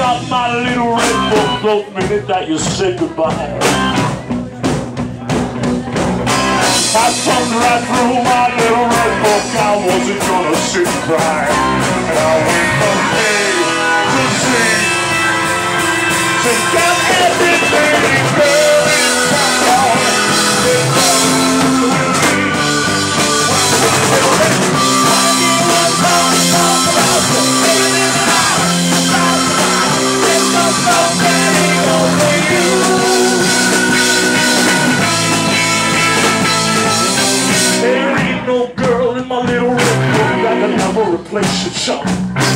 out my little red book the minute that you said goodbye. I thumbed right through my little red book. I wasn't gonna sit and cry. And I went from A to Z to get everything girl in town. There ain't no girl in my little red book that can ever replace your chum.